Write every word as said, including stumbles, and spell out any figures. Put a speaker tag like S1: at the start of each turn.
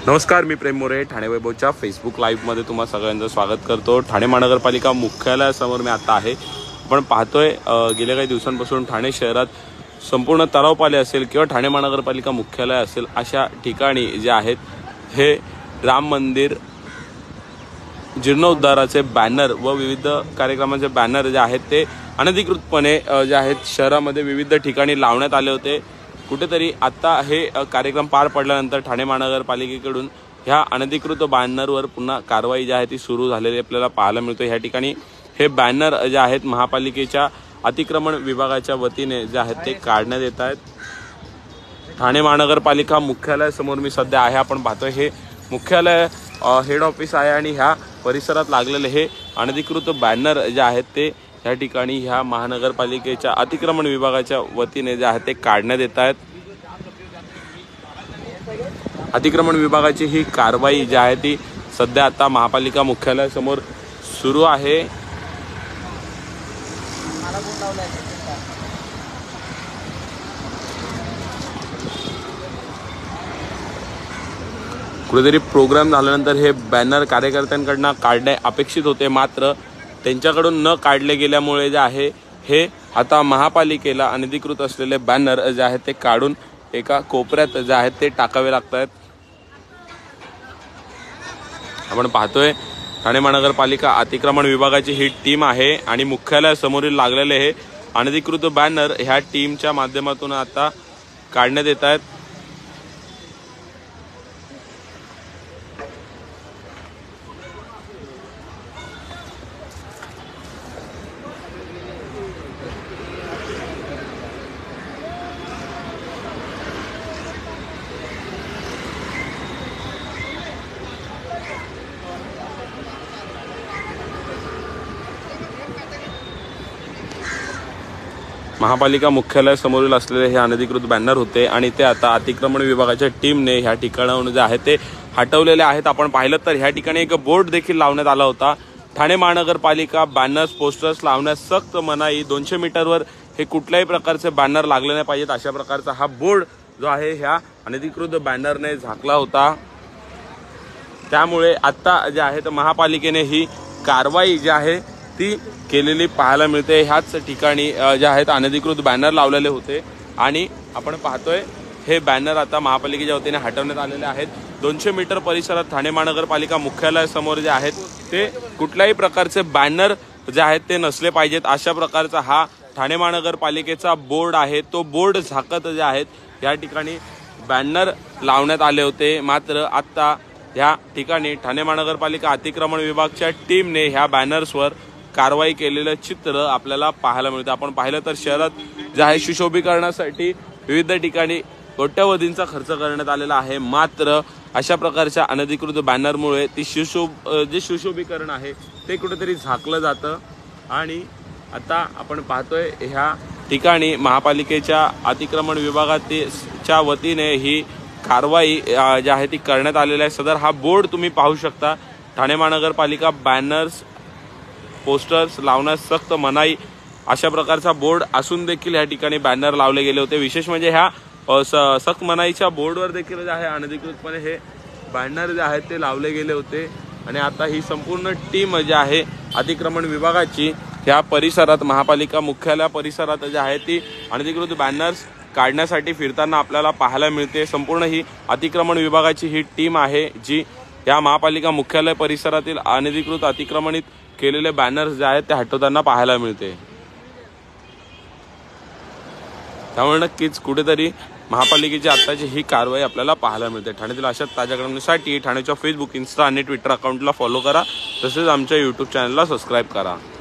S1: नमस्कार, मी प्रेम मोरे ठाणे वैभवच्या फेसबुक लाईव्हमध्ये तुम्हा सगळ्यांचं स्वागत करतो। ठाणे महानगरपालिका मुख्यालयासमोर मी आता आहे। आपण पाहतोय गेल्या काही दिवसांपासून ठाणे शहरात संपूर्ण तलावपाले असेल किंवा ठाणे महानगरपालिका मुख्यालय असेल अशा ठिकाणी जे आहेत हे राम मंदिर जीर्णोद्धाराचे बॅनर व विविध कार्यक्रमांचे बॅनर जे आहेत ते अनधिकृतपणे जे आहेत शहरामध्ये विविध ठिकाणी लावण्यात आले होते। कुठेतरी आता हे कार्यक्रम पार पडल्यानंतर ठाणे महानगरपालिकेकडून ह्या अनधिकृत बॅनरवर पुन्हा कारवाई जी आहे ती सुरू झालेली आपल्याला पाहायला मिळते। ह्या ठिकाणी हे बॅनर जे आहेत महापालिकेच्या अतिक्रमण विभागाच्या वतीने जे आहेत ते काढण्यात येत आहेत। ठाणे महानगरपालिका मुख्यालयासमोर मी सध्या आहे। आपण पाहतोय हे मुख्यालय हेड ऑफिस आहे आणि ह्या परिसरात लागलेले हे अनधिकृत बॅनर जे आहेत ते या ठिकाणी ह्या महानगरपालिकेच्या अतिक्रमण विभागाच्या वतीने जे आहे ते काढण्यात येत आहेत। अतिक्रमण विभागाची ही कारवाई जी आहे ती सध्या आता महापालिका मुख्यालयासमोर सुरू आहे। कुठेतरी प्रोग्राम झाल्यानंतर हे बॅनर कार्यकर्त्यांकडून काढणे अपेक्षित होते, मात्र त्यांच्याकडून न काढले गेल्यामुळे जे आहे हे आता महापालिकेला अनधिकृत असलेले बॅनर जे आहेत ते काढून एका कोपऱ्यात जे आहेत ते टाकावे लागत आहेत। आपण पाहतोय ठाणे महानगरपालिका अतिक्रमण विभागाची ही टीम आहे आणि मुख्यालयासमोरील लागलेले हे अनधिकृत बॅनर ह्या टीमच्या माध्यमातून आता काढण्यात येत आहेत। महापालिका मुख्यालयासमोरील असलेले हे अनधिकृत बॅनर होते आणि ते आता अतिक्रमण विभागाच्या टीमने ह्या ठिकाणाहून जे आहे ते हटवलेले आहेत। आपण पाहिलं तर ह्या ठिकाणी एक बोर्ड देखील लावण्यात आला होता, ठाणे महानगरपालिका बॅनर्स पोस्टर्स लावण्यास सक्त मनाई, दोनशे मीटरवर हे कुठल्याही प्रकारचे बॅनर लागले नाही पाहिजेत अशा प्रकारचा हा बोर्ड जो आहे ह्या अनधिकृत बॅनरने झाकला होता। त्यामुळे आता जे आहे तर महापालिकेने ही कारवाई जी आहे ती केलेली पाहायला मिळते। ह्याच ठिकाणी जे आहेत अनधिकृत बॅनर लावलेले होते आणि आपण पाहतोय हे बॅनर आता महापालिकेच्या वतीने हटवण्यात आलेले आहेत। दोनशे मीटर परिसरात ठाणे महानगरपालिका मुख्यालयासमोर जे आहेत ते कुठल्याही प्रकारचे बॅनर जे आहेत ते नसले पाहिजेत अशा प्रकारचा हा ठाणे महानगरपालिकेचा बोर्ड आहे। तो बोर्ड झाकत जे आहेत या ठिकाणी बॅनर लावण्यात आले होते, मात्र आता या ठिकाणी ठाणे महानगरपालिका अतिक्रमण विभागाच्या टीमने ह्या बॅनर्सवर कारवाई केलेलं चित्र आपल्याला पाहायला मिळतं। आपण पाहिलं तर शहरात जे आहे सुशोभीकरणासाठी विविध ठिकाणी कोट्यवधींचा खर्च करण्यात आलेला आहे, मात्र अशा प्रकारच्या अनधिकृत बॅनरमुळे ती सुशोभ जे सुशोभीकरण आहे ते कुठेतरी झाकलं जातं। आणि आता आपण पाहतोय ह्या ठिकाणी महापालिकेच्या अतिक्रमण विभागाच्या वतीने ही कारवाई जी आहे ती करण्यात आलेली आहे। सदर हा बोर्ड तुम्ही पाहू शकता, ठाणे महानगरपालिका बॅनर्स पोस्टर्स लावण्यास सक्त मनाई अशा प्रकारचा बोर्ड असून देखील या ठिकाणी बॅनर लावले गेले होते। विशेष म्हणजे ह्या सक्त मनाईच्या बोर्डवर देखील जे आहे अनधिकृतपणे हे बॅनर जे आहेत ते लावले गेले होते आणि आता ही संपूर्ण टीम जी आहे अतिक्रमण विभागाची ह्या परिसरात महापालिका मुख्यालय परिसरात जे आहे ती अनधिकृत बॅनर्स काढण्यासाठी फिरताना आपल्याला पाहायला मिळते। संपूर्ण ही अतिक्रमण विभागाची ही टीम आहे जी या महापालिका मुख्यालय परिसरातील अनधिकृत अतिक्रमणित केलेले बॅनर्स जे आहेत ते हटवताना पाहायला मिळते। त्यामुळे नक्कीच कुठेतरी महापालिकेची आताची ही कारवाई आपल्याला पाहायला मिळते। ठाण्यातील अशा ताज्या घडामोडींसाठी ठाण्याच्या फेसबुक, इन्स्टा आणि ट्विटर अकाउंटला फॉलो करा, तसेच आमच्या यूट्यूब चॅनलला सबस्क्राईब करा।